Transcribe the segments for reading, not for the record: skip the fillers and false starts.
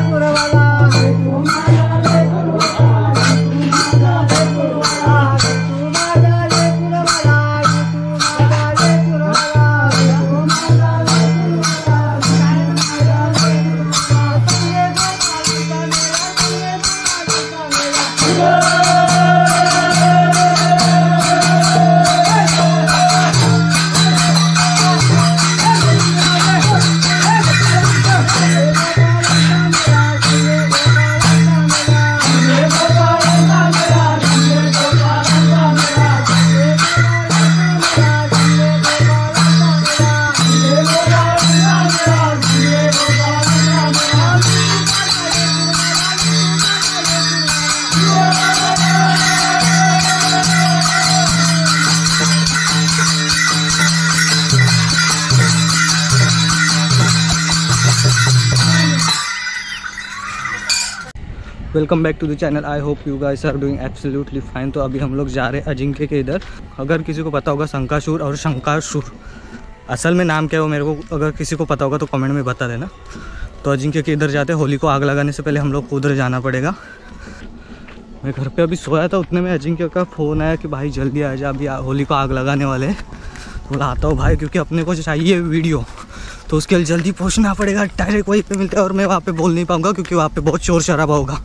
Welcome back to the channel. I hope you guys are doing absolutely fine. तो अभी हम लोग जा रहे हैं अजिंक्य के इधर। अगर किसी को पता होगा शंकाशूर और शंकाशूर असल में नाम क्या है वो मेरे को अगर किसी को पता होगा तो कमेंट में बता देना। तो अजिंक्य के इधर जाते हैं। होली को आग लगाने से पहले हम लोग को उधर जाना पड़ेगा। मैं घर पे अभी सोया था, उतने में अजिंक्य का फ़ोन आया कि भाई जल्दी आ जा, अभी होली को आग लगाने वाले हैं। तो बोला आता हूँ भाई, क्योंकि अपने को चाहिए वीडियो, तो उसके लिए जल्दी पहुंचना पड़ेगा। डायरेक्ट वहीं पे मिलते हैं और मैं वहाँ पे बोल नहीं पाऊँगा क्योंकि वहाँ पे बहुत शोर शराबा होगा।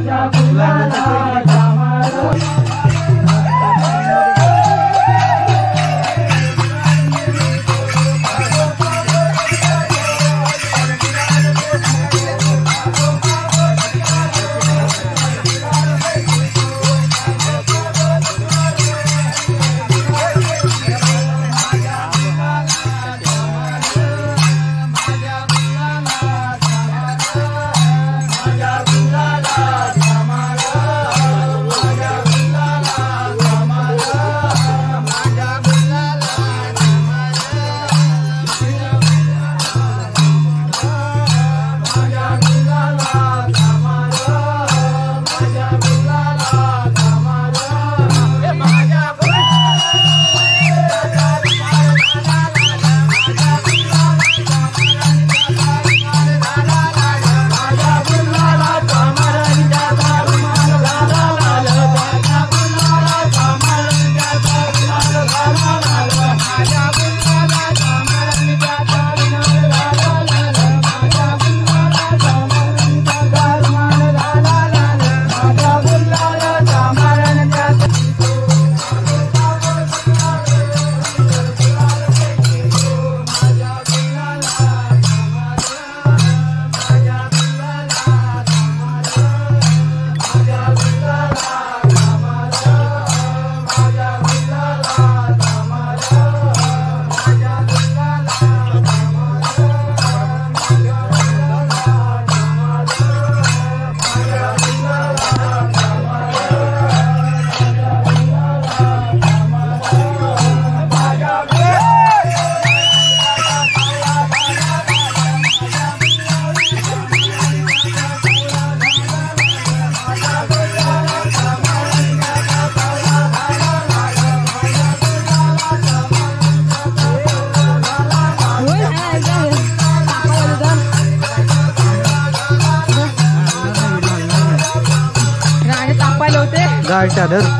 गाडी चादर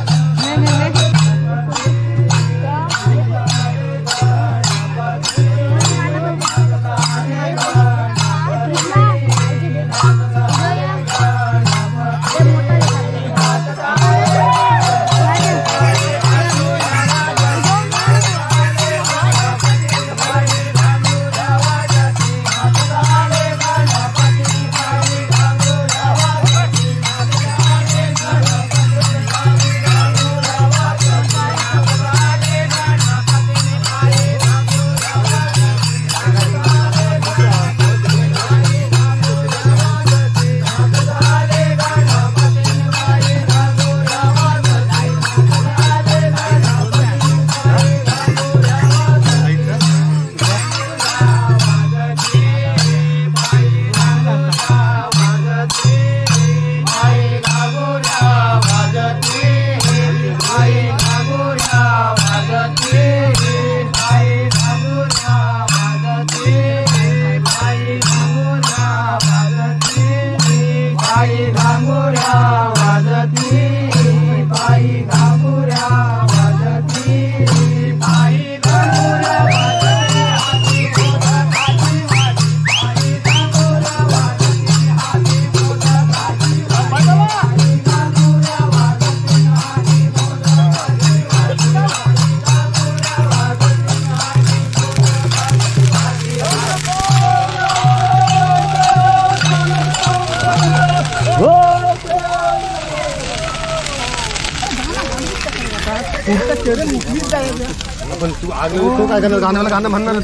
पण तू आगे तो काय करणार गाण्याला गाणं म्हणणार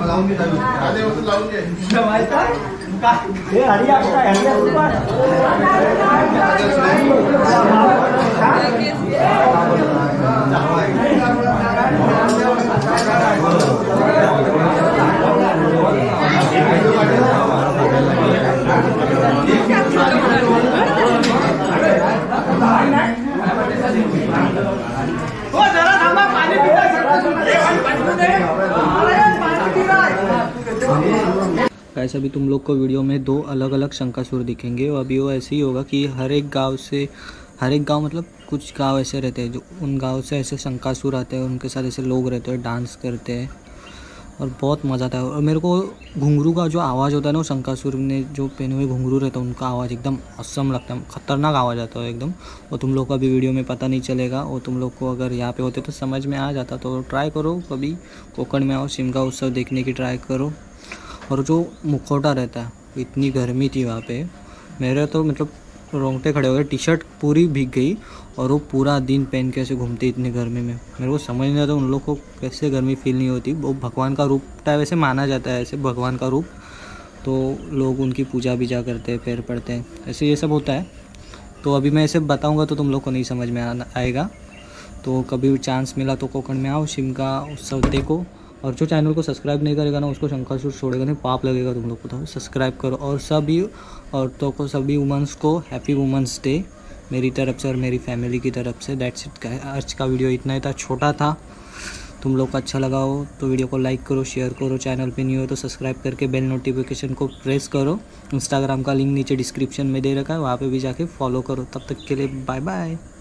गाइस अभी तुम लोग को वीडियो में 2 अलग अलग शंकासुर दिखेंगे। अभी वो ऐसे ही होगा कि हर एक गांव मतलब कुछ गांव ऐसे रहते हैं जो उन गांव से ऐसे शंकासुर आते हैं, उनके साथ ऐसे लोग रहते हैं, डांस करते हैं और बहुत मज़ा आता है। और मेरे को घुंघरू का जो आवाज़ होता है ना, वो शंकासुर ने जो पहने हुए घुंघरू रहता है उनका आवाज़ एकदम असम लगता है, खतरनाक आवाज़ आता है एकदम। और तुम लोग को अभी वीडियो में पता नहीं चलेगा, और तुम लोग को अगर यहाँ पे होते तो समझ में आ जाता। तो ट्राई करो, कभी कोकण में आओ, शिमगा उत्सव देखने की ट्राई करो। और जो मुखौटा रहता है, इतनी गर्मी थी वहाँ पे, मेरे तो मतलब रोंगटे खड़े हो गए, टी शर्ट पूरी भीग गई और वो पूरा दिन पहन के ऐसे घूमते इतनी गर्मी में। मेरे को समझ नहीं आता उन लोग को कैसे गर्मी फील नहीं होती। वो भगवान का रूप टाइप ऐसे माना जाता है, ऐसे भगवान का रूप, तो लोग उनकी पूजा बीजा करते हैं, पैर पड़ते हैं, ऐसे ये सब होता है। तो अभी मैं ऐसे बताऊँगा तो तुम लोग को नहीं समझ में आएगा। तो कभी चांस मिला तो कोकण में आओ, शिमगा उत्सव देखो। और जो चैनल को सब्सक्राइब नहीं करेगा ना, उसको शंकासुर छोड़ेगा नहीं, पाप लगेगा तुम लोग को। तो सब्सक्राइब करो। और सभी औरतों को, सभी वुमेंस को हैप्पी वुमेंस डे मेरी तरफ से और मेरी फैमिली की तरफ से। That's it. आज का वीडियो इतना ही था, छोटा था। तुम लोग को अच्छा लगा हो तो वीडियो को लाइक करो, शेयर करो। चैनल पे न्यू हो तो सब्सक्राइब करके बेल नोटिफिकेशन को प्रेस करो। इंस्टाग्राम का लिंक नीचे डिस्क्रिप्शन में दे रखा है, वहाँ पे भी जाके फॉलो करो। तब तक के लिए बाय बाय।